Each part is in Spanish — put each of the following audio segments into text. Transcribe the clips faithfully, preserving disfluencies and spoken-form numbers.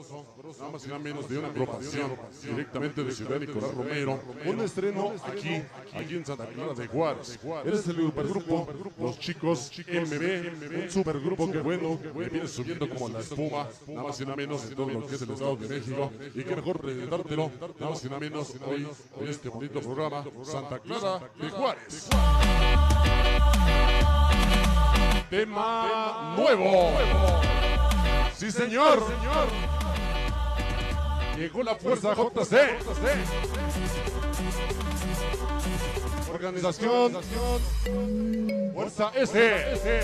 nada más y nada menos de una agrupación directamente de Ciudad Nicolás Romero. Un estreno aquí, aquí en Santa Clara de Juárez. Eres el supergrupo Los Chicos M B, un supergrupo que bueno, que viene subiendo como la espuma, nada más y nada menos en todo lo que es el Estado de México. Y qué mejor presentártelo, nada más y nada menos hoy en este bonito programa, Santa Clara de Juárez. Tema nuevo. Sí, señor. Llegó la fuerza J C. Organización Fuerza S.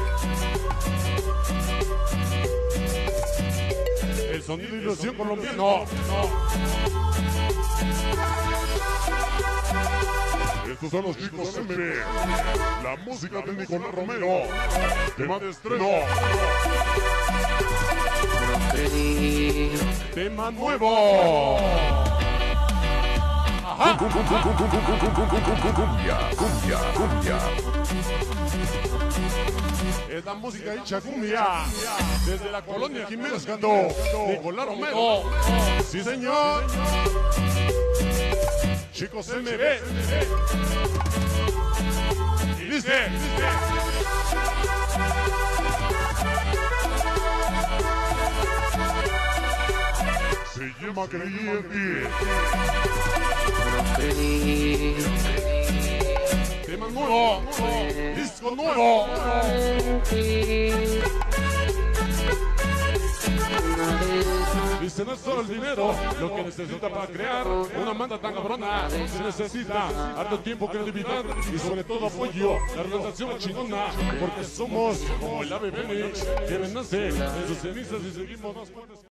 El sonido y ilusión colombiano. Estos son los Chicos M B. La música de Nicolás Romero. Tema de estreno. Tema nuevo. Ajá. Cumbia, cumbia, cumbia. Es la música hecha cumbia. Desde la colonia Jiménez Cantó. Nicolás Romero. Sí, señor. Chicos M B. Y dice. Se llama Creí en ti. Tema nuevo. Disco nuevo. Dice, no es solo el dinero lo que necesita para crear una banda tan cabrona. Se necesita harto tiempo, creatividad y sobre todo apoyo. La organización chingona, porque somos como el ave fénix que renace en sus cenizas y seguimos más fuertes.